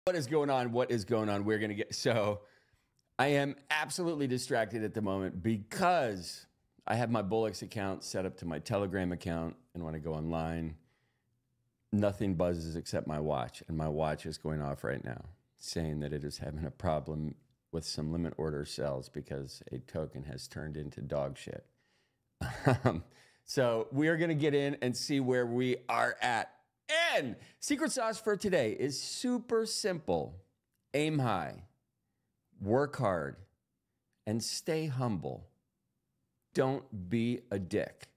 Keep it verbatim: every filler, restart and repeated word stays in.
What is going on? What is going on? We're going to get, so I am absolutely distracted at the moment because I have my Bullocks account set up to my Telegram account. And when I go online, nothing buzzes except my watch. And my watch is going off right now, saying that it is having a problem with some limit order sales because a token has turned into dog shit. Um, so we are going to get in and see where we are at. And secret sauce for today is super simple. Aim high, work hard, and stay humble. Don't be a dick.